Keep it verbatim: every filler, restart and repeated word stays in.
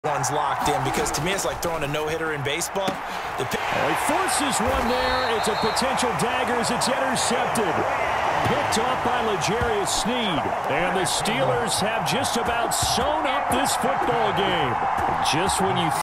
One's locked in, because to me it's like throwing a no-hitter in baseball. The oh, he forces one there. It's a potential dagger as it's intercepted. Picked off by L'Jarius Sneed. And the Steelers have just about sewn up this football game. Just when you